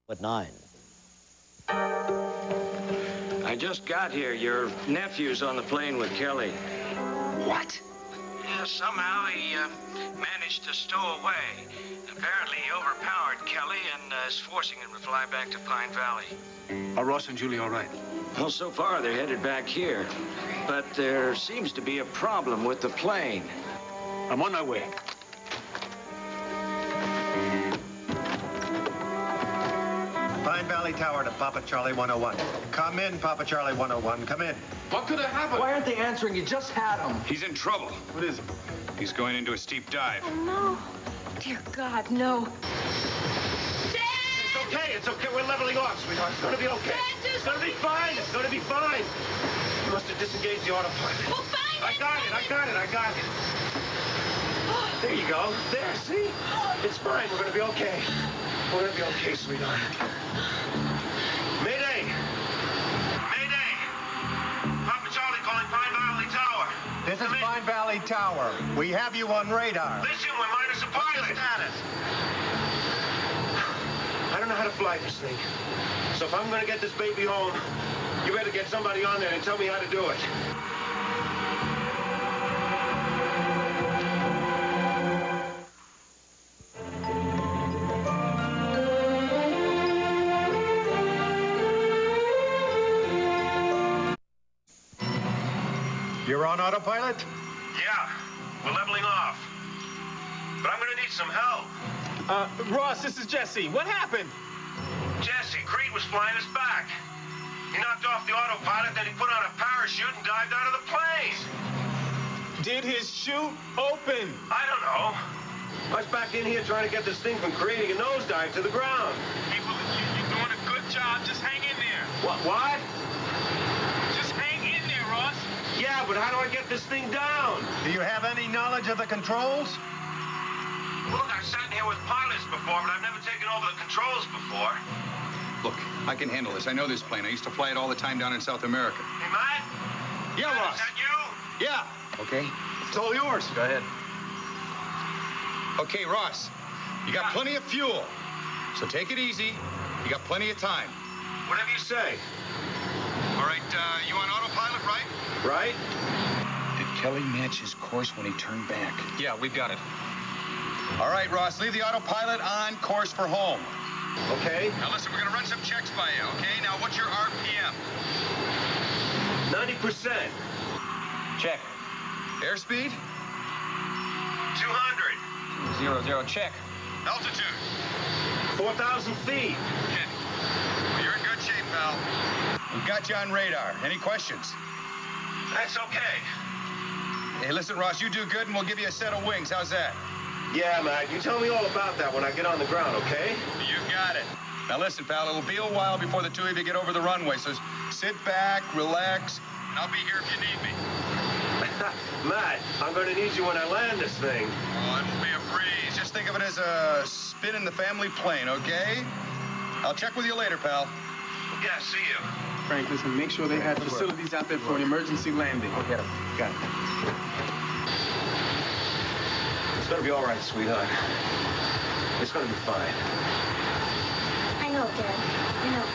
At 9. I just got here. Your nephew's on the plane with Kelly. What? Yeah, somehow he managed to stow away. Apparently he overpowered Kelly and is forcing him to fly back to Pine Valley. Are Ross and Julie all right? Well, so far they're headed back here. But there seems to be a problem with the plane. I'm on my way. Pine Valley Tower to Papa Charlie 101. Come in, Papa Charlie 101. Come in. What could have happened? Why aren't they answering? You just had them. He's in trouble. What is it? He's going into a steep dive. Oh, no. Dear God, no. It's okay. It's okay. We're leveling off, sweetheart. It's going to be okay. It's going to be fine. It's going to be fine. You must have disengaged the autopilot. We'll find it. I got it. There you go. There, see? It's fine. We're going to be okay. We're going to be okay, sweetheart. Mayday! Mayday! Papa Charlie calling Pine Valley Tower. This is Pine Valley Tower. We have you on radar. Listen, we're minus a pilot. Status. I don't know how to fly this thing. So if I'm going to get this baby home, you better get somebody on there and tell me how to do it. You're on autopilot? Yeah, we're leveling off. But I'm gonna need some help. Ross, this is Jesse. What happened? Jesse, Creed was flying us back. He knocked off the autopilot, then he put on a parachute and dived out of the plane. Did his chute open? I don't know. I was back in here trying to get this thing from creating a nosedive to the ground. People, you're doing a good job. Just hang in there. What? Just hang in there, Ross. Yeah, but how do I get this thing down? Do you have any knowledge of the controls? Look, I've sat in here with pilots before, but I've never taken over the controls before. Look, I can handle this. I know this plane. I used to fly it all the time down in South America. Hey, Matt? Yeah, Matt, Ross. is that you? Yeah. Okay. It's all yours. Go ahead. Okay, Ross. You got plenty of fuel. So take it easy. You got plenty of time. Whatever you say. All right, you on autopilot, right? Right? Did Kelly match his course when he turned back? Yeah, we've got it. All right, Ross, leave the autopilot on course for home. Okay. Now listen, we're gonna run some checks by you, okay? Now what's your RPM? 90%. Check. Airspeed? 200. 00, check. Altitude? 4,000 feet. Okay. Well, you're in good shape, pal. We've got you on radar. Any questions? That's okay. Hey, listen, Ross, you do good, and we'll give you a set of wings. How's that? Yeah, Matt, you tell me all about that when I get on the ground, okay? You got it. Now listen, pal, it'll be a while before the two of you get over the runway, so sit back, relax, and I'll be here if you need me. Matt, I'm going to need you when I land this thing. Oh, it'll be a breeze. Just think of it as a spin in the family plane, okay? I'll check with you later, pal. Yeah, see you. Frank, listen, make sure they have facilities out there for an emergency landing. Okay, got it. It's going to be all right, sweetheart. It's going to be fine. I know, Dad. I know.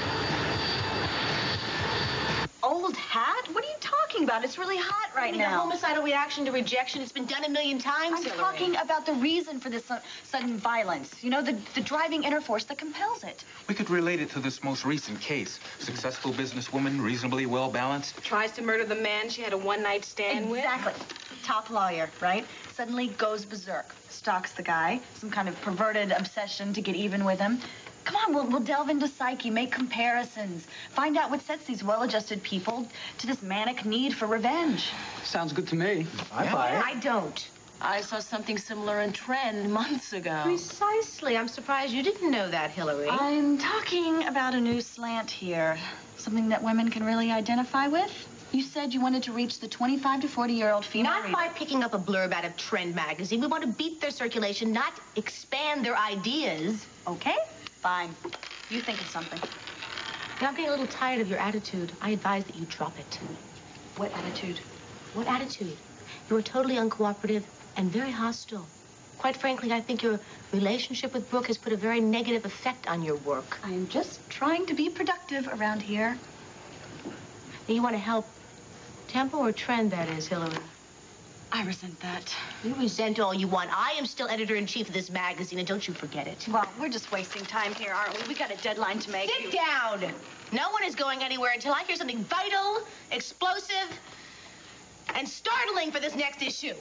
Old hat? What are you talking about? It's really hot right now. A homicidal reaction to rejection. It's been done a million times, I'm Hillary. talking about the reason for this sudden violence. You know, the driving inner force that compels it. We could relate it to this most recent case. Successful businesswoman, reasonably well-balanced. Tries to murder the man she had a one-night stand with. Exactly. Top lawyer, right? Suddenly goes berserk. Stalks the guy. Some kind of perverted obsession to get even with him. Come on, we'll delve into psyche, make comparisons, find out what sets these well-adjusted people to this manic need for revenge. Sounds good to me. I buy it. I don't. I saw something similar in Trend months ago. Precisely. I'm surprised you didn't know that, Hillary. I'm talking about a new slant here. Something that women can really identify with. You said you wanted to reach the 25 to 40-year-old female Not by picking up a blurb out of Trend magazine. We want to beat their circulation, not expand their ideas. Okay, fine. You think of something. Now, I'm getting a little tired of your attitude. I advise that you drop it. What attitude? What attitude? You are totally uncooperative and very hostile. Quite frankly, I think your relationship with Brooke has put a very negative effect on your work. I'm just trying to be productive around here. You want to help tempo or trend, that is, Hillary? I resent that. You resent all you want. I am still editor-in-chief of this magazine, and don't you forget it. Well, we're just wasting time here, aren't we? We got a deadline to make. Sit down. No one is going anywhere until I hear something vital, explosive, and startling for this next issue.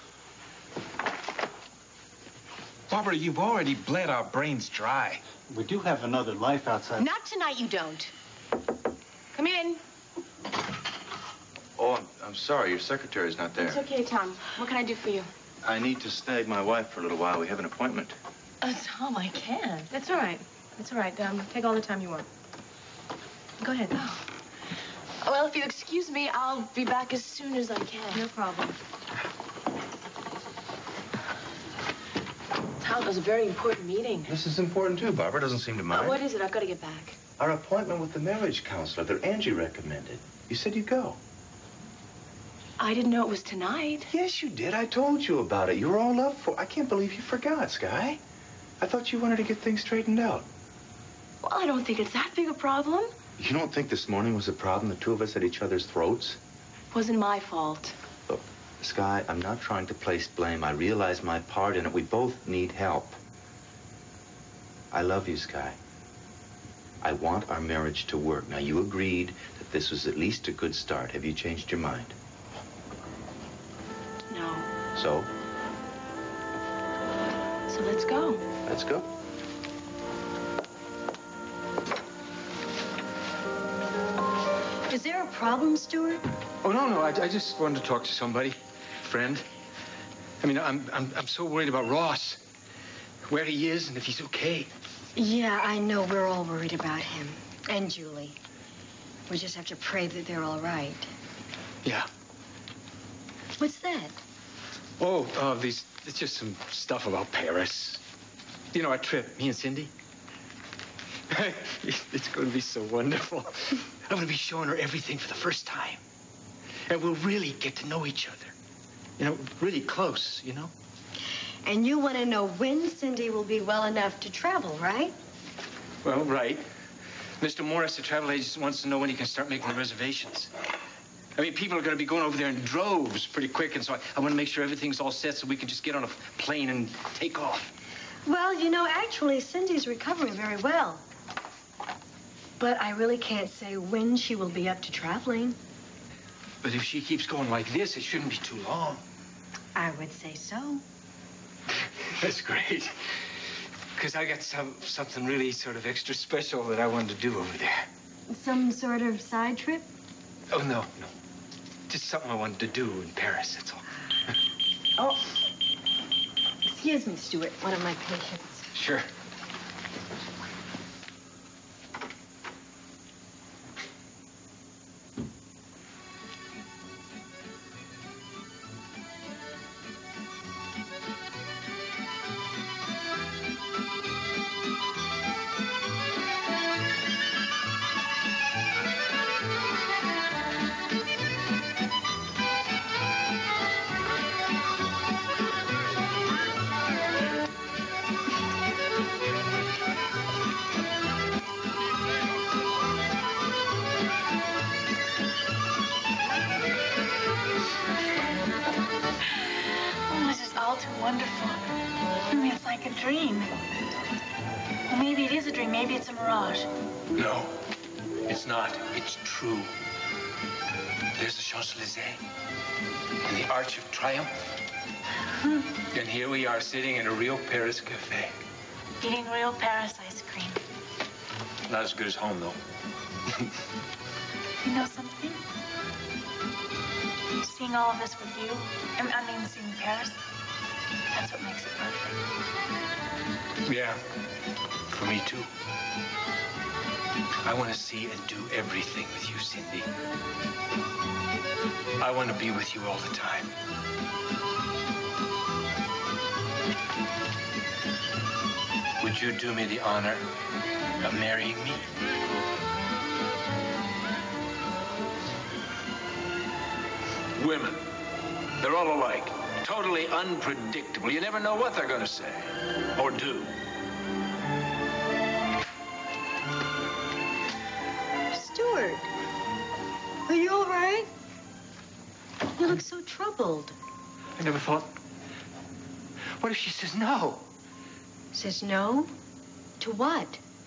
Barbara, you've already bled our brains dry. We do have another life outside. Not tonight, you don't. Come in. Oh, I'm sorry. Your secretary's not there. It's okay, Tom. What can I do for you? I need to snag my wife for a little while. We have an appointment. Tom, I can't. That's all right. That's all right. Take all the time you want. Go ahead. Oh. Well, if you excuse me, I'll be back as soon as I can. No problem. Tom, it was a very important meeting. This is important, too. Barbara doesn't seem to mind. What is it? I've got to get back. Our appointment with the marriage counselor that Angie recommended. You said you'd go. I didn't know it was tonight. Yes, you did. I told you about it. You were all up for it. I can't believe you forgot, Sky. I thought you wanted to get things straightened out. Well, I don't think it's that big a problem. You don't think this morning was a problem, the two of us at each other's throats? Wasn't my fault. Look, Sky, I'm not trying to place blame. I realize my part in it. We both need help. I love you, Sky. I want our marriage to work. Now, you agreed that this was at least a good start. Have you changed your mind? No. So? So let's go. Let's go. Is there a problem, Stuart? Oh, no. I just wanted to talk to somebody. Friend. I mean, I'm so worried about Ross. Where he is and if he's okay. Yeah, I know we're all worried about him. And Julie. We just have to pray that they're all right. Yeah. What's that? Oh, it's just some stuff about Paris. You know, our trip, me and Cindy. It's going to be so wonderful. I'm going to be showing her everything for the first time. And we'll really get to know each other. You know, really close, you know? And you want to know when Cindy will be well enough to travel, right? Well, right. Mr. Morris, the travel agent, wants to know when he can start making the reservations. I mean, people are going to be going over there in droves pretty quick, and so I want to make sure everything's all set so we can just get on a plane and take off. Well, you know, actually, Cindy's recovering very well. But I really can't say when she will be up to traveling. But if she keeps going like this, it shouldn't be too long. I would say so. That's great. Because I got something really sort of extra special that I wanted to do over there. Some sort of side trip? Oh, no. Just something I wanted to do in Paris, that's all. Oh. Excuse me, Stuart, one of my patients. Sure. Wonderful. I mean, it's like a dream. Well, maybe it is a dream. Maybe it's a mirage. No, it's not. It's true. There's the Champs-Élysées and the Arch of Triumph. And here we are sitting in a real Paris cafe. Eating real Paris ice cream. Not as good as home, though. You know something? Seeing all of this with you, I mean, seeing Paris, that's what makes it perfect. Yeah, for me, too. I want to see and do everything with you, Cindy. I want to be with you all the time. Would you do me the honor of marrying me? Women, they're all alike. Totally unpredictable. You never know what they're going to say or do. Stuart, are you all right? You look so troubled. I never thought. What if she says no? Says no? To what?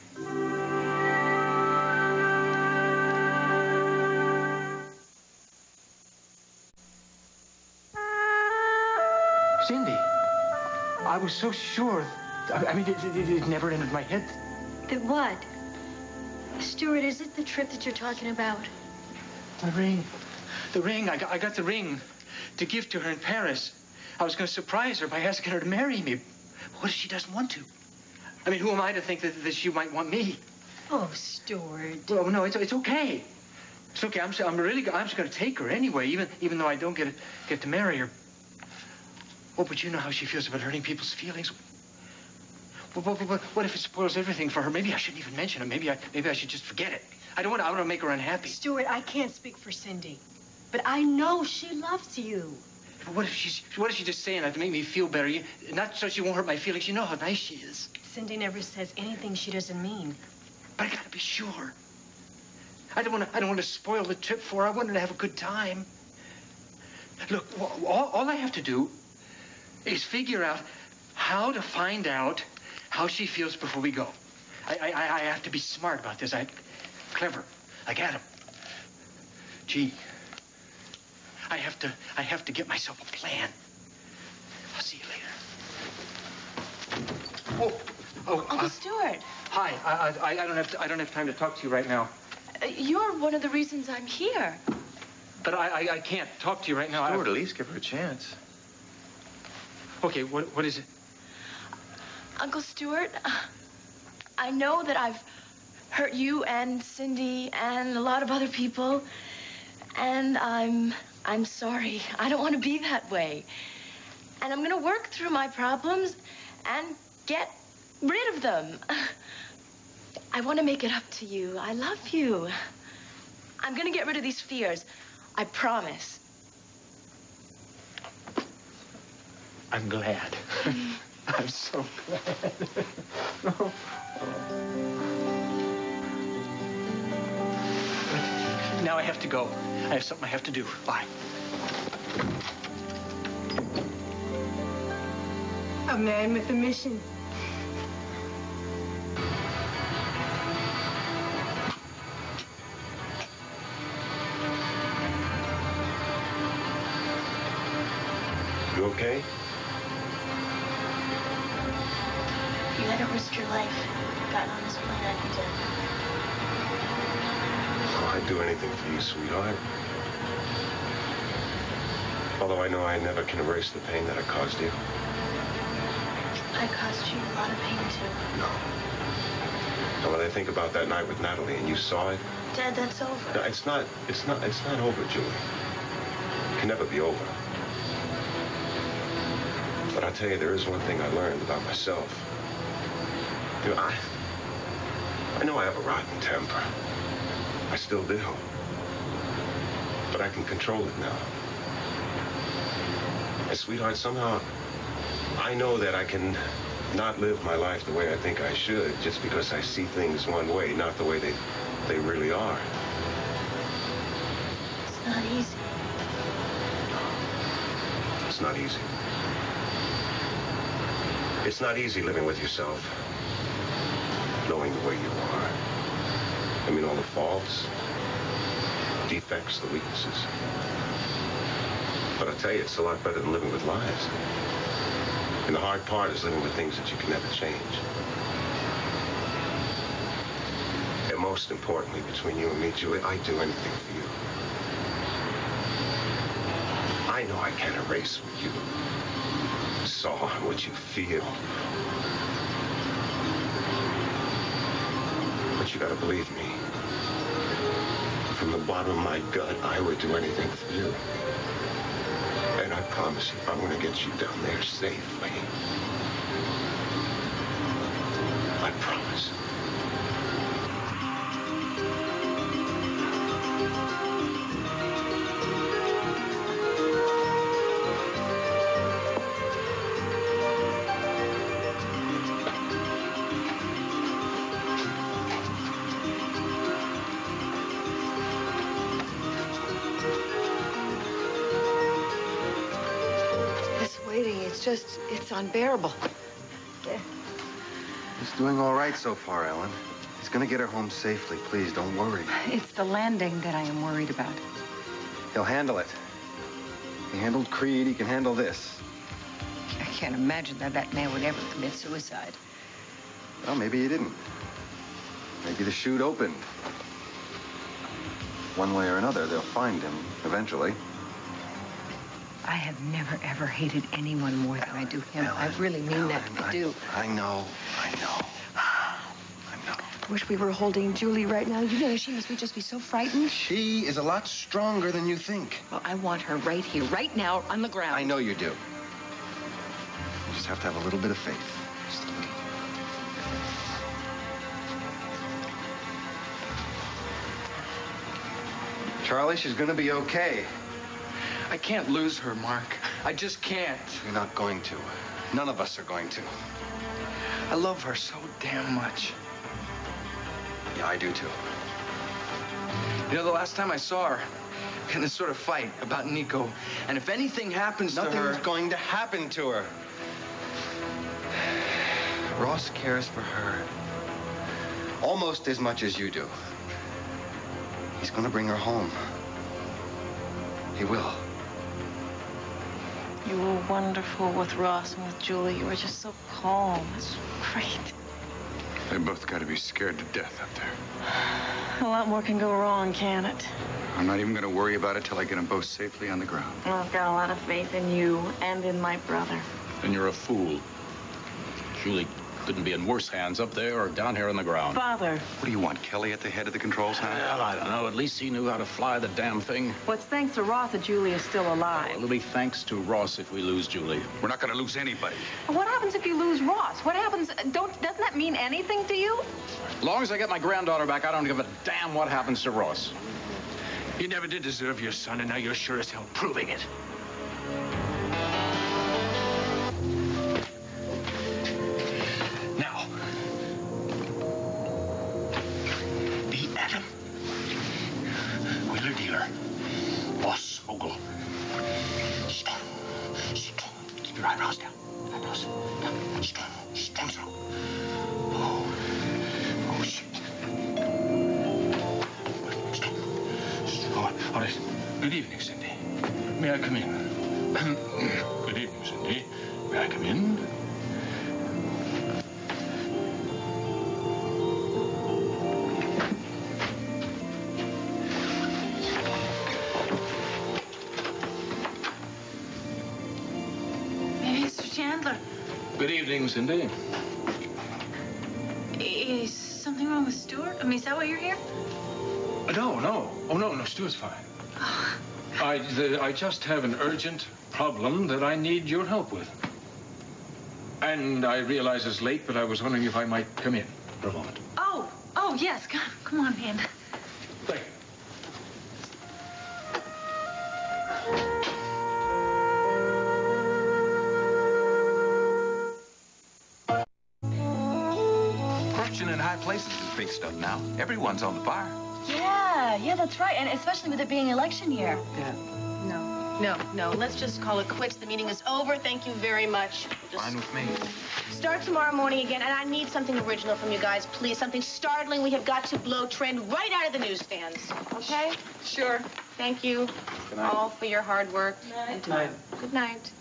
Cindy, I was so sure. I mean, it never entered my head. That what? Stuart, is it the trip that you're talking about? The ring. The ring. I got the ring to give to her in Paris. I was going to surprise her by asking her to marry me. What if she doesn't want to? I mean, who am I to think that she might want me? Oh, Stuart. Well, no, it's okay. It's okay. I'm just going to take her anyway, even though I don't get to marry her. Oh, but you know how she feels about hurting people's feelings. What if it spoils everything for her? Maybe I shouldn't even mention it. Maybe I should just forget it. I don't want to make her unhappy. Stuart, I can't speak for Cindy, but I know she loves you. But what if she's just saying that to make me feel better? Not so she won't hurt my feelings. You know how nice she is. Cindy never says anything she doesn't mean. But I gotta be sure. I don't want to spoil the trip for her. I want her to have a good time. Look, all I have to do is figure out how to find out how she feels before we go. I have to be smart about this. Clever, like Adam. Gee, I have to get myself a plan. I'll see you later. Uncle Stuart. Hi. I don't have time to talk to you right now. You're one of the reasons I'm here. But I can't talk to you right now. Stuart, at least give her a chance. Okay, what is it? Uncle Stuart, I know that I've hurt you and Cindy and a lot of other people, and I'm sorry. I don't want to be that way. And I'm going to work through my problems and get rid of them. I want to make it up to you. I love you. I'm going to get rid of these fears. I promise. I'm glad. I'm so glad. Now I have to go. I have something I have to do. Bye. A man with a mission. You okay? You hadn't risked your life. Gotten on this plane, I'd be dead. Oh, I'd do anything for you, sweetheart. Although I know I never can erase the pain that I caused you. I caused you a lot of pain, too. No. And when I think about that night with Natalie and you saw it... Dad, that's over. No, it's not over, Julie. It can never be over. But I'll tell you, there is one thing I learned about myself. You know, I know I have a rotten temper. I still do. But I can control it now. And sweetheart, somehow, I know that I can not live my life the way I think I should just because I see things one way, not the way they really are. It's not easy. It's not easy. It's not easy living with yourself, knowing the way you are. I mean, all the faults, defects, the weaknesses. But I tell you, it's a lot better than living with lies. And the hard part is living with things that you can never change. And most importantly, between you and me, Julie, I'd do anything for you. I know I can't erase what you saw and what you feel. But you gotta believe me. From the bottom of my gut, I would do anything for you. And I promise you, I'm gonna get you down there safely. I promise. it's unbearable. He's doing all right so far, Ellen. He's gonna get her home safely. Please, don't worry. It's the landing that I am worried about. He'll handle it. He handled Creed, he can handle this. I can't imagine that man would ever commit suicide. Well, maybe he didn't. Maybe the chute opened. One way or another, they'll find him eventually. I have never, ever hated anyone more than I do him. I really mean that. I do. I know. I wish we were holding Julie right now. You know, she must just be so frightened. She is a lot stronger than you think. Well, I want her right here, right now, on the ground. I know you do. You just have to have a little bit of faith. Just a little. Charlie, she's gonna be okay. I can't lose her, Mark. I just can't. You're not going to. None of us are going to. I love her so damn much. Yeah, I do too. You know, the last time I saw her, in this sort of fight about Nico, and if anything happens to her... Nothing's going to happen to her. Ross cares for her almost as much as you do. He's gonna bring her home. He will. You were wonderful with Ross and with Julie. You were just so calm. It's great. They both got to be scared to death up there. A lot more can go wrong, can it? I'm not even going to worry about it till I get them both safely on the ground. Well, I've got a lot of faith in you and in my brother. Then you're a fool. Julie couldn't be in worse hands up there or down here on the ground. Father. What do you want, Kelly at the head of the controls, huh? Well, I don't know. At least he knew how to fly the damn thing. Well, it's thanks to Ross that Julie is still alive. It'll be thanks to Ross if we lose Julie. We're not going to lose anybody. What happens if you lose Ross? What happens? Doesn't that mean anything to you? As long as I get my granddaughter back, I don't give a damn what happens to Ross. You never did deserve your son, and now you're sure as hell proving it. Now, be Adam. Wheeler dealer. Boss Ogle. Strong. Keep your eyebrows down. Eyebrows down. Strong. Oh, shit. All right. Good evening, Cindy. May I come in? Good evening, Cindy. May I come in? Mr. Chandler, Good evening, Cindy. is something wrong with Stuart? I mean, is that why you're here? No. Oh, no, Stuart's fine. I just have an urgent problem that I need your help with. And I realize it's late, but I was wondering if I might come in for a moment. Oh, yes. Come on in. Thank you. Fortune in high places is big stuff now. Everyone's on the fire. Yeah, that's right. And especially with it being election year. Yeah. No. Let's just call it quits. The meeting is over. Thank you very much. Fine with me. Start tomorrow morning again, and I need something original from you guys, please. Something startling. We have got to blow trend right out of the newsstands. Okay? Sure. Thank you all for your hard work. Good night. Good night.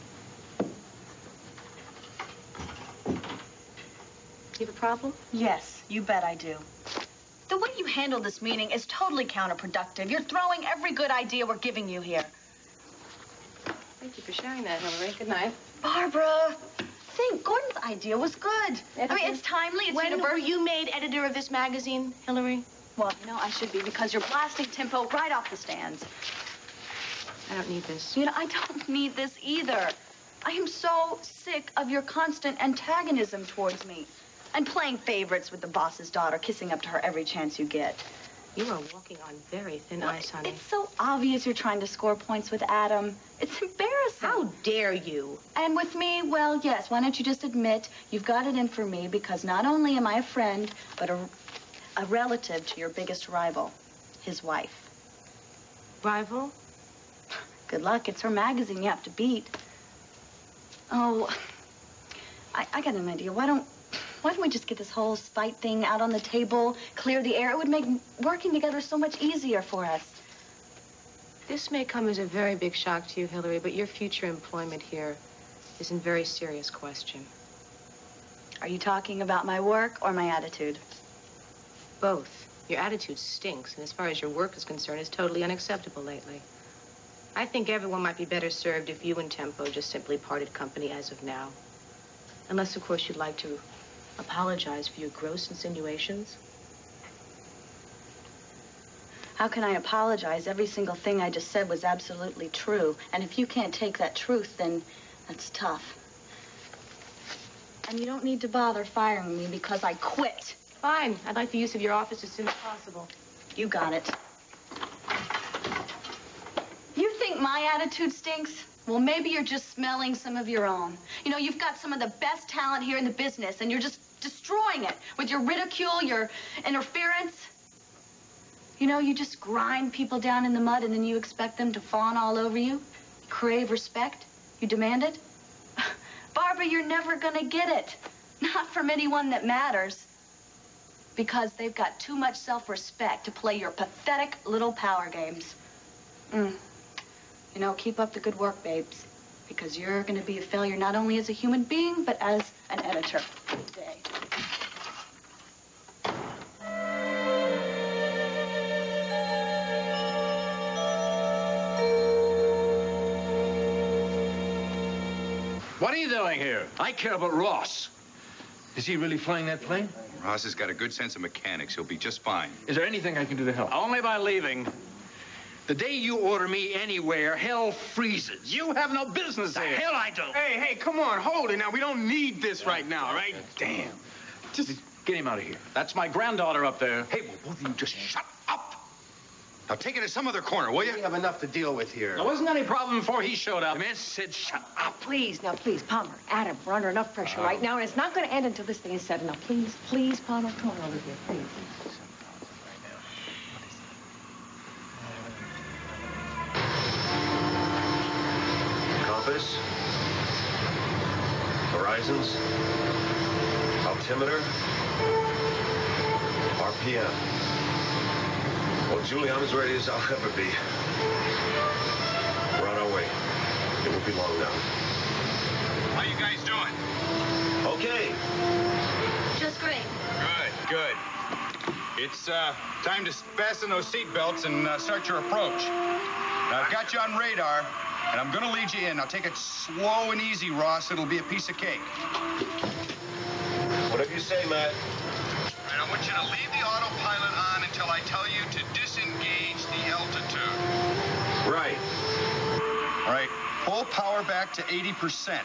You have a problem? Yes, you bet I do. The way you handled this meeting is totally counterproductive. You're throwing every good idea we're giving you here. Thank you for sharing that, Hillary. Good night. Barbara, think Gordon's idea was good. I mean, it's timely, it's When were you made editor of this magazine, Hillary? Well, you know, I should be because you're blasting Tempo right off the stands. I don't need this. You know, I don't need this either. I am so sick of your constant antagonism towards me. And playing favorites with the boss's daughter, kissing up to her every chance you get. You are walking on very thin ice, honey. It's so obvious you're trying to score points with Adam. It's embarrassing. How dare you? And with me, well, yes, why don't you just admit you've got it in for me because not only am I a friend, but a relative to your biggest rival, his wife. Rival? Good luck. It's her magazine you have to beat. Oh, I got an idea. Why don't we just get this whole spite thing out on the table, clear the air? It would make working together so much easier for us. This may come as a very big shock to you, Hillary, but your future employment here is in very serious question. Are you talking about my work or my attitude? Both. Your attitude stinks, and as far as your work is concerned, it's totally unacceptable lately. I think everyone might be better served if you and Tempo just simply parted company as of now. Unless, of course, you'd like to apologize for your gross insinuations. How can I apologize? Every single thing I just said was absolutely true. And if you can't take that truth, then that's tough. And you don't need to bother firing me because I quit. Fine. I'd like the use of your office as soon as possible. You got it. You think my attitude stinks? Well, maybe you're just smelling some of your own. You know, you've got some of the best talent here in the business, and you're just destroying it with your ridicule, your interference. You know, you just grind people down in the mud, and then you expect them to fawn all over you. You crave respect. You demand it. Barbara, you're never gonna get it. Not from anyone that matters. Because they've got too much self-respect to play your pathetic little power games. You know, keep up the good work, babes. Because you're gonna be a failure not only as a human being, but as an editor. Good day. What are you doing here? I care about Ross. Is he really flying that plane? Ross has got a good sense of mechanics. He'll be just fine. Is there anything I can do to help? Only by leaving. The day you order me anywhere, hell freezes. You have no business The here. hell I don't. Hey, come on, hold it now. We don't need this right now, right? Damn. Just get him out of here. That's my granddaughter up there. Hey, will both of you just shut up? Now take it to some other corner, will you? We have enough to deal with here. There wasn't any problem before he showed up. The man said shut up. Please, Palmer, Adam, we're under enough pressure right now, and it's not going to end until this thing is said. Now, please, Palmer, come on over here, please. Compass, horizons, altimeter, RPM. Well, Julie, I'm as ready as I'll ever be. We're on our way. It won't be long now. How you guys doing? Okay. Just great. Good. It's time to fasten those seat belts and start your approach. Now, I've got you on radar, and I'm going to lead you in. Now, take it slow and easy, Ross. It'll be a piece of cake. Whatever you say, Matt. And I want you to leave the autopilot on until I tell you to disengage the altitude. Right. All right, full power back to 80%.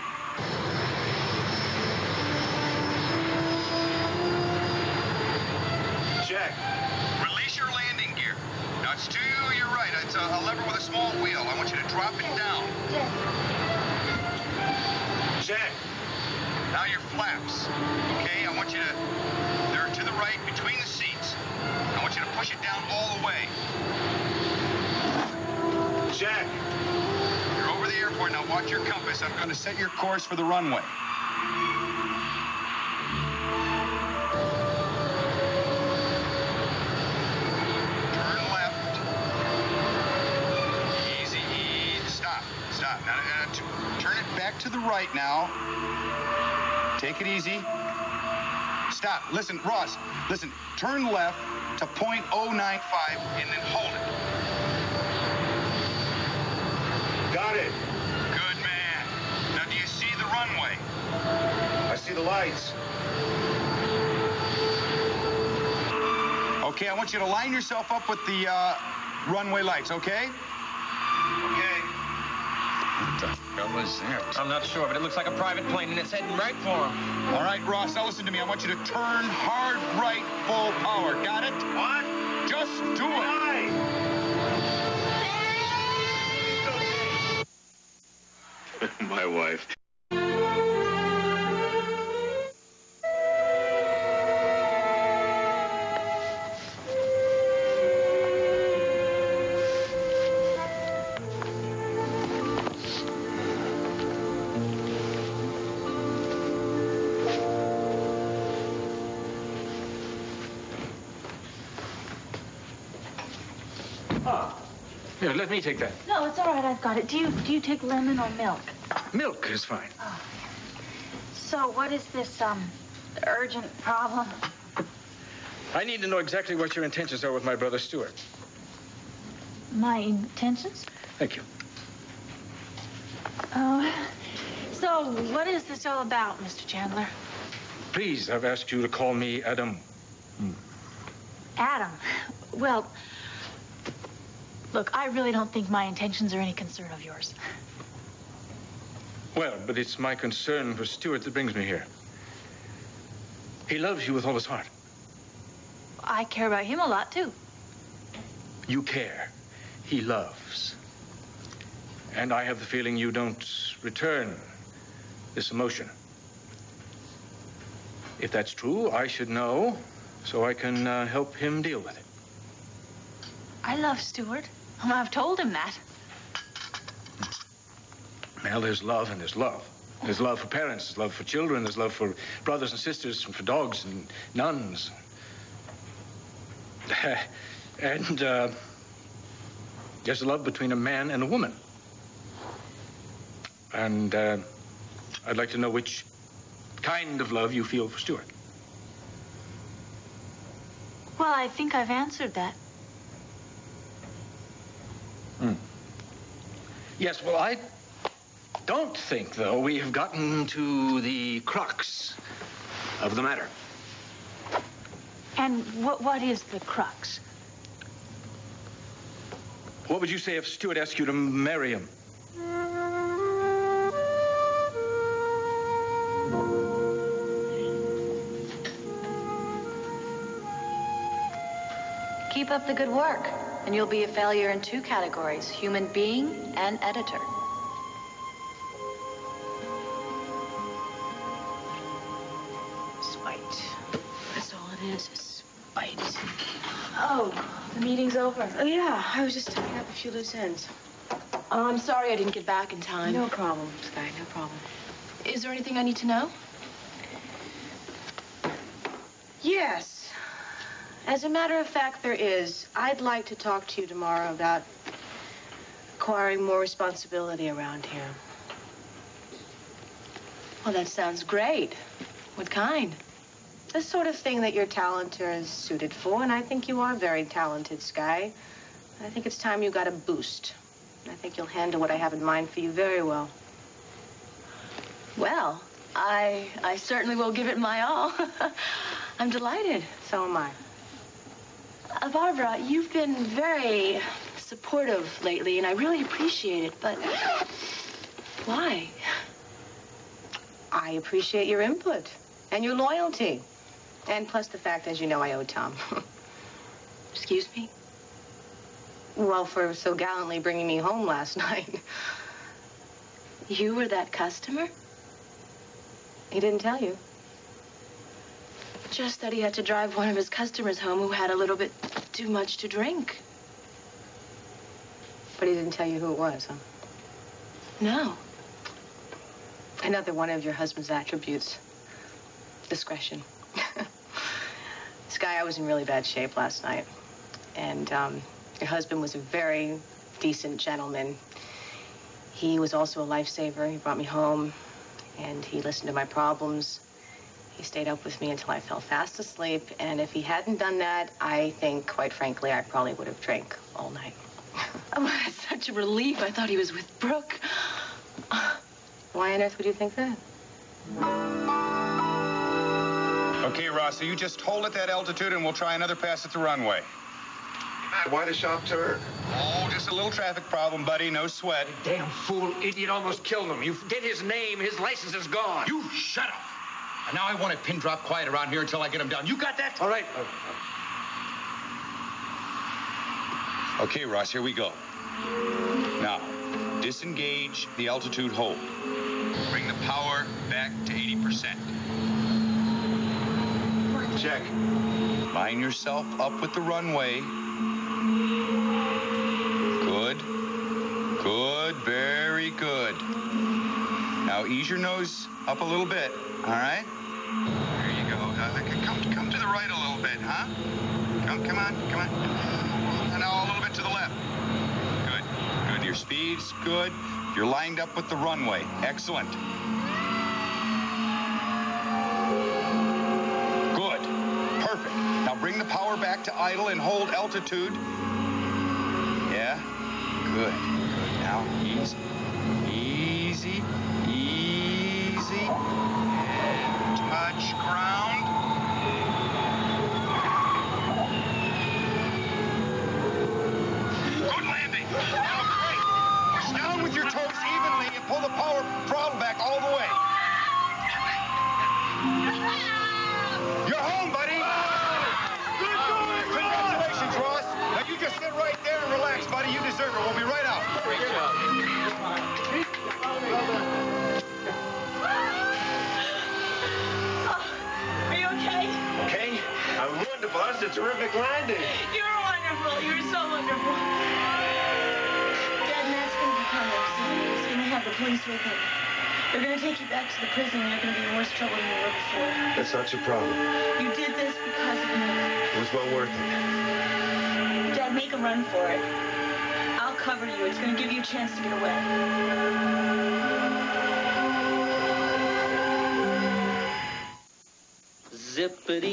Check. Release your landing gear. Now, it's to your right. It's a lever with a small wheel. I want you to drop it down. Check. Now your flaps. Okay, I want you to... They're to the right, between the seats. I want you to push it down all the way. Check. You're over the airport. Now watch your compass. I'm going to set your course for the runway. Turn left. Easy. Stop. Now, turn it back to the right now. Take it easy. Stop. Listen, Ross. Listen. Turn left to .095 and then hold it. Got it. Good man. Now, do you see the runway? I see the lights. Okay, I want you to line yourself up with the runway lights, okay? Okay. What the hell was that? I'm not sure, but it looks like a private plane, and it's heading right for him. All right, Ross, now listen to me. I want you to turn hard right, full power. Got it? What? Just do it. My wife. Oh. Here, let me take that. No, it's all right. I've got it. Do you take lemon or milk? Milk is fine. Oh. So what is this, urgent problem? I need to know exactly what your intentions are with my brother Stuart. My intentions? Thank you. Oh. So what is this all about, Mr. Chandler? Please, I've asked you to call me Adam. Adam. Well, look, I really don't think my intentions are any concern of yours. Well, but it's my concern for Stuart that brings me here. He loves you with all his heart. I care about him a lot, too. You care. He loves. And I have the feeling you don't return this emotion. If that's true, I should know so I can help him deal with it. I love Stuart. I've told him that. Well, there's love and there's love. There's love for parents, there's love for children, there's love for brothers and sisters, and for dogs and nuns. And there's a love between a man and a woman. And I'd like to know which kind of love you feel for Stuart. Well, I think I've answered that. Yes, well, I don't think, though, we have gotten to the crux of the matter. And what is the crux? What would you say if Stuart asked you to marry him? Keep up the good work, and you'll be a failure in 2 categories, human being and editor. Spite. That's all it is spite. Oh, the meeting's over. Oh, yeah, I was just tying up a few loose ends. Oh, I'm sorry I didn't get back in time. No problem, Sky, no problem. Is there anything I need to know? Yes. As a matter of fact, there is. I'd like to talk to you tomorrow about acquiring more responsibility around here. Well, that sounds great. What kind? The sort of thing that your talent is suited for, and I think you are very talented, Sky. I think it's time you got a boost. I think you'll handle what I have in mind for you very well. Well, I certainly will give it my all. I'm delighted. So am I. Barbara, you've been very supportive lately, and I really appreciate it, but why? I appreciate your input and your loyalty. And plus the fact, as you know, I owe Tom. Excuse me? Well, for so gallantly bringing me home last night. You were that customer? He didn't tell you. Just that he had to drive one of his customers home who had a little bit too much to drink. But he didn't tell you who it was, huh? No. Another one of your husband's attributes. Discretion. Sky, I was in really bad shape last night. And your husband was a very decent gentleman. He was also a lifesaver. He brought me home, and he listened to my problems. He stayed up with me until I fell fast asleep, and if he hadn't done that, I think, quite frankly, I probably would have drank all night. Oh, it's such a relief. I thought he was with Brooke. Why on earth would you think that? Okay, Ross, so you just hold at that altitude and we'll try another pass at the runway. Why the sharp turn? Oh, just a little traffic problem, buddy. No sweat. Damn fool idiot almost killed him. You did his name. His license is gone. You shut up. And now I want it pin drop quiet around here until I get him down. You got that? All right. Okay, Ross, here we go. Now, disengage the altitude hold. Bring the power back to 80%. Check. Line yourself up with the runway. Good. Good. Very good. Now ease your nose up a little bit. All right? There you go. Come to the right a little bit, huh? Come on. And now a little bit to the left. Good. Good. Your speed's good. You're lined up with the runway. Excellent. Good. Perfect. Now bring the power back to idle and hold altitude. Yeah. Good. Good. Now easy. Easy. Easy. And touch ground. Good landing. Now great. Push down with your toes evenly and pull the power throttle back all the way. You're home, buddy. Good going, congratulations, Ross. Now you just sit right there and relax, buddy. You deserve it. We'll be right out. Great job. Are you okay? Okay? I'm wonderful. That's a terrific landing. You're wonderful. You're so wonderful. Dad, Matt's going to be coming soon. He's going to have the police with him. They're going to take you back to the prison, and you're going to be in worse trouble than you were before. That's not your problem. You did this because of me. It was well worth it. Dad, make a run for it. I'll cover you. It's going to give you a chance to get away. Zippity.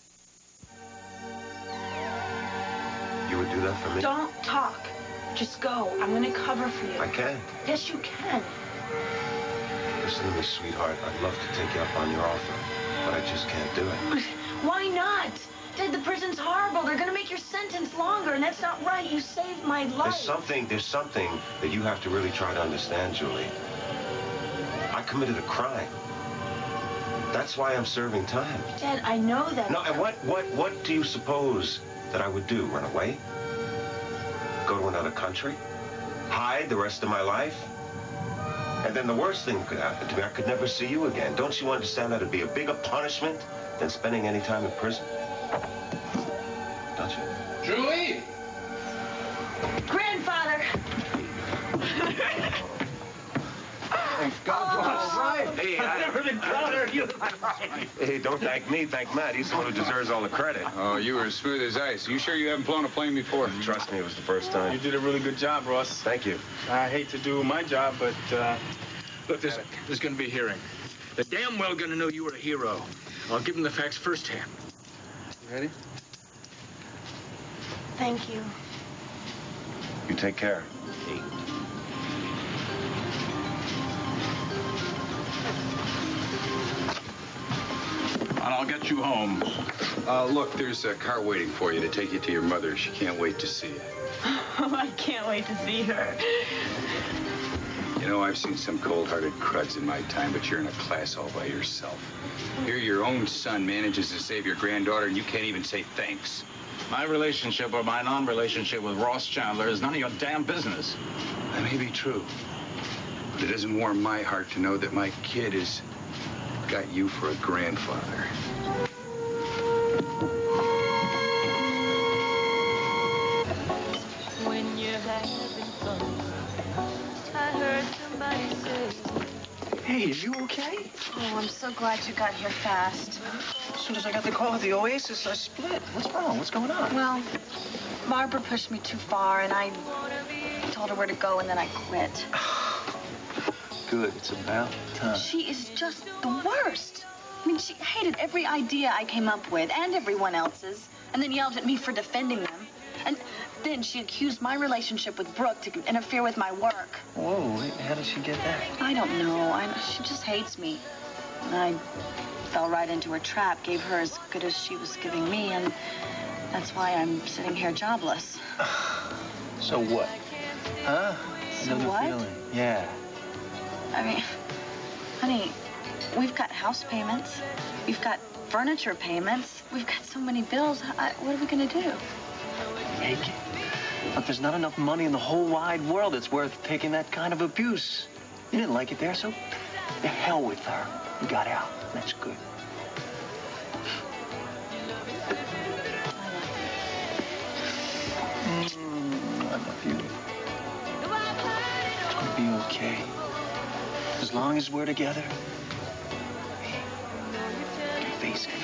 You would do that for me? Don't talk. Just go. I'm going to cover for you. I can. Yes, you can. Listen to me, sweetheart. I'd love to take you up on your offer, but I just can't do it. Why not? Dad, the prison's horrible. They're going to make your sentence longer, and that's not right. You saved my life. There's something that you have to really try to understand, Julie. I committed a crime. That's why I'm serving time. Dad, I know that. No, and what do you suppose that I would do? Run away? Go to another country? Hide the rest of my life? And then the worst thing could happen to me. I could never see you again. Don't you understand that it'd be a bigger punishment than spending any time in prison? Don't you? Julie! Grandfather! Thank God, Ross. Right. Hey, I've never been prouder of you. Hey, don't thank me. Thank Matt. He's the one who deserves all the credit. Oh, you were as smooth as ice. You sure you haven't flown a plane before? Trust me, it was the first time. You did a really good job, Ross. Thank you. I hate to do my job, but, Look, there's going to be a hearing. They're damn well going to know you were a hero. I'll give them the facts firsthand. You ready? Thank you. You take care. And I'll get you home. Look, there's a car waiting for you to take you to your mother. She can't wait to see you. Oh, I can't wait to see her. You know, I've seen some cold-hearted cruds in my time, but you're in a class all by yourself. Here, your own son manages to save your granddaughter, and you can't even say thanks. My relationship or my non-relationship with Ross Chandler is none of your damn business. That may be true, but it doesn't warm my heart to know that my kid has got you for a grandfather. When you're having fun, I heard somebody say. Hey, is you okay? Oh, I'm so glad you got here fast. As soon as I got the call at the Oasis, I split. What's wrong? What's going on? Well, Barbara pushed me too far, and I told her where to go, and then I quit. Good. It's about time. She is just the worst. I mean, she hated every idea I came up with, and everyone else's, and then yelled at me for defending them. And then she accused my relationship with Brooke to interfere with my work. Whoa, how did she get that? I don't know. She just hates me. And I fell right into her trap, gave her as good as she was giving me, and that's why I'm sitting here jobless. So what? Huh? So what? Feeling. Yeah. I mean, honey, we've got house payments. We've got furniture payments. We've got so many bills. What are we going to do? Make it. Look, there's not enough money in the whole wide world that's worth taking that kind of abuse. You didn't like it there, so the hell with her. You got out. That's good. I love you. It's gonna be okay. As long as we're together, I can face it.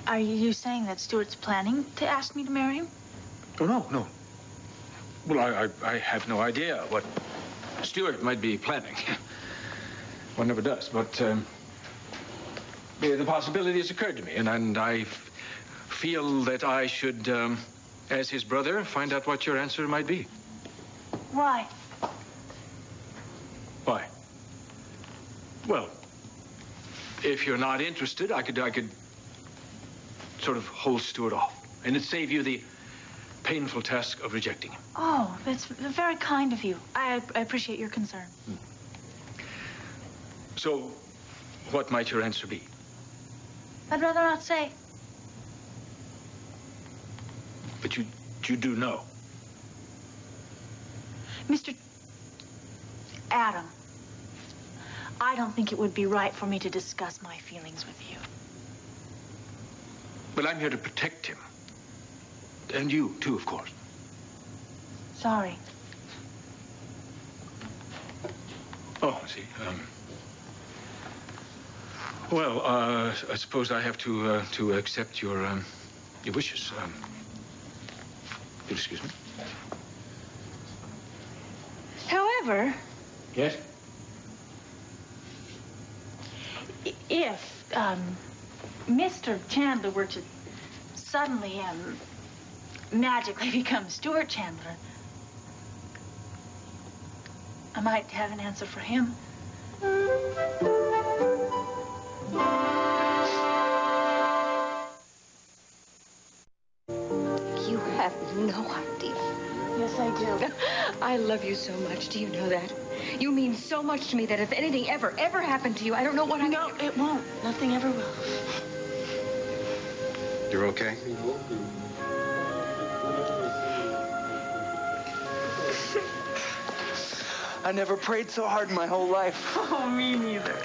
Are you saying that Stuart's planning to ask me to marry him? Oh, no. Well, I have no idea what Stuart might be planning. One never does, but the possibility has occurred to me, and I feel that I should, as his brother, find out what your answer might be. Why? Why? Well, if you're not interested, I could sort of hold Stuart off, and it'd save you the painful task of rejecting him. Oh, that's very kind of you. I appreciate your concern. So, what might your answer be? I'd rather not say. But you do know. Mr. Adam, I don't think it would be right for me to discuss my feelings with you. But I'm here to protect him. And you, too, of course. Sorry. Oh, I see. Well, I suppose I have to accept your wishes. You'll excuse me. However, Yes? if Mr. Chandler were to suddenly magically become Stuart Chandler, I might have an answer for him. You have no idea. Yes, I do. I love you so much. Do you know that? You mean so much to me that if anything ever happened to you, I don't know what I... No, it won't. Nothing ever will. You're okay? I never prayed so hard in my whole life. Oh, me neither.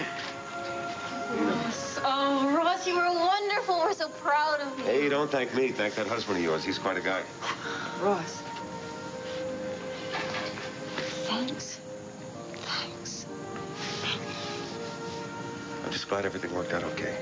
Oh, Ross, you were wonderful. We're so proud of you. Hey, don't thank me. Thank that husband of yours. He's quite a guy. Ross. Thanks. Thanks. I'm just glad everything worked out okay.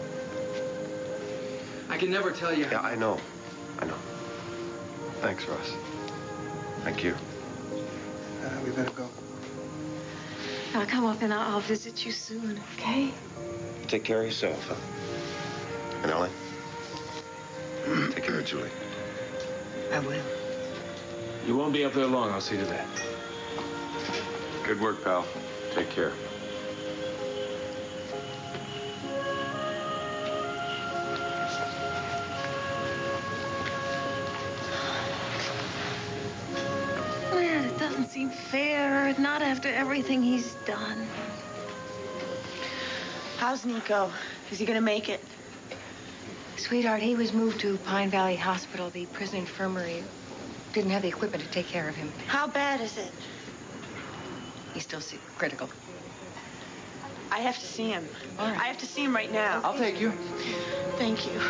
I can never tell you. Yeah, I know. Thanks, Ross. Thank you. We better go. I'll come up and I'll visit you soon, okay? Take care of yourself, huh? And Ellen? Take care of Julie. I will. You won't be up there long, I'll see to that. Good work, pal. Take care. Man, it doesn't seem fair. Not after everything he's done. How's Nico? Is he gonna make it? Sweetheart, he was moved to Pine Valley Hospital. The prison infirmary didn't have the equipment to take care of him. How bad is it? He's still critical. I have to see him. All right. I have to see him right now. I'll take you. Thank you.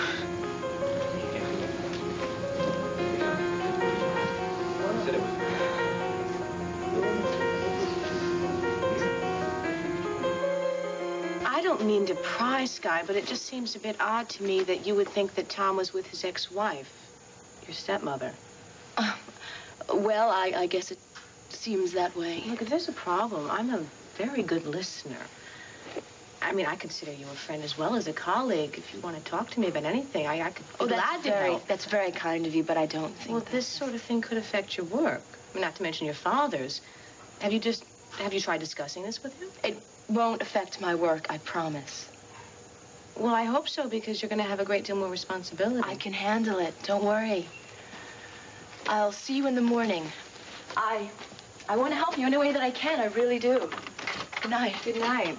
I don't mean to pry, Sky, but it just seems a bit odd to me that you would think that Tom was with his ex-wife, your stepmother. Well, I guess it seems that way. Look, if there's a problem, I'm a very good listener. I mean, I consider you a friend as well as a colleague. If you want to talk to me about anything, I could be glad to help. That's very kind of you, but I don't think Well, this sort of thing could affect your work. I mean, not to mention your father's. Have you tried discussing this with him? It won't affect my work, I promise. Well, I hope so, because you're going to have a great deal more responsibility. I can handle it. Don't worry. I'll see you in the morning. I want to help you any way that I can. I really do. Good night. Good night.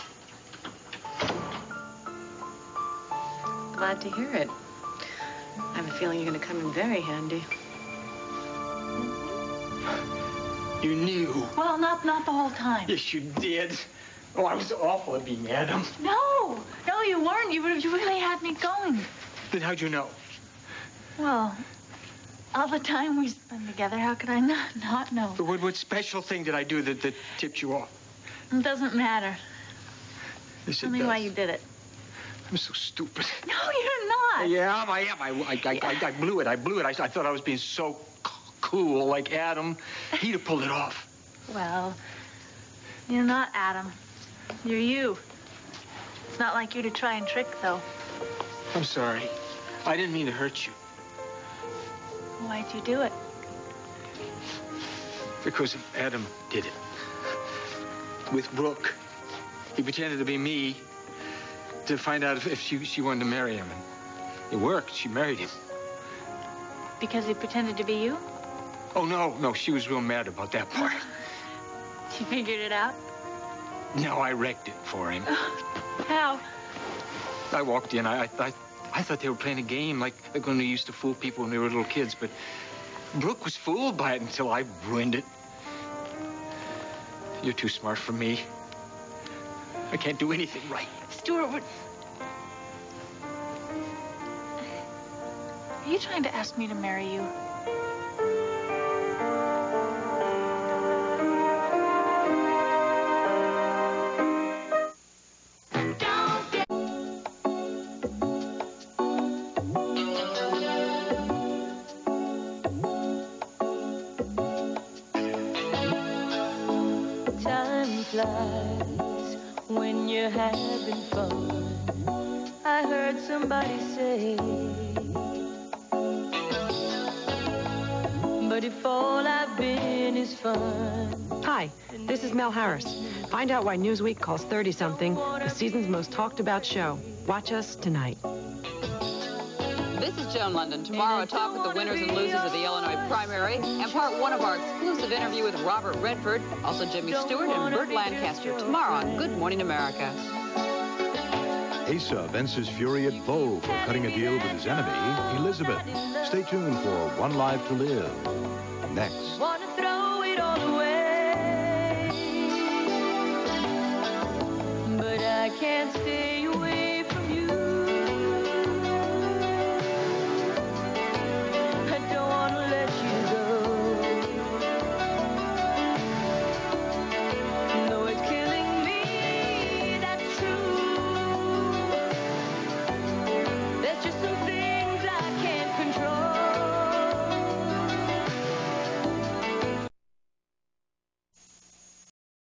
Glad to hear it. I have a feeling you're going to come in very handy. You knew. Well, not the whole time. Yes, you did. Oh, I was awful at being Adam. No, you weren't. You really had me going. Then how'd you know? Well, all the time we spend together, how could I not know? What special thing did I do that tipped you off? It doesn't matter. Yes, Tell it me does. why you did it. I'm so stupid. No, you're not. Yeah, I am. I blew it. I thought I was being so cool, like Adam. He'd have pulled it off. Well, you're not Adam. You're you. It's not like you to try and trick, though. I'm sorry. I didn't mean to hurt you. Why'd you do it? Because Adam did it. With Brooke. He pretended to be me to find out if she wanted to marry him. And it worked. She married him. Because he pretended to be you? Oh, no. She was real mad about that part. She figured it out? No, I wrecked it for him. How? I walked in. I thought they were playing a game like when they used to fool people when they were little kids. But Brooke was fooled by it until I ruined it. You're too smart for me. I can't do anything right. Stuart, are you trying to ask me to marry you? Time flies when you're having fun. I heard somebody say, but if all I've been is fun. Hi, this is Mel Harris. Find out why Newsweek calls 30-something the season's most talked about show. Watch us tonight. This is Joan London. Tomorrow, a talk with the winners and losers of the Illinois primary and part one of our exclusive interview with Robert Redford, also Jimmy Stewart and Burt Lancaster. Tomorrow on Good Morning America. Asa vents his fury at Bo for cutting a deal with his enemy, Elizabeth. Stay tuned for One Life to Live. Next. Wanna throw it all away, but I can't stay away.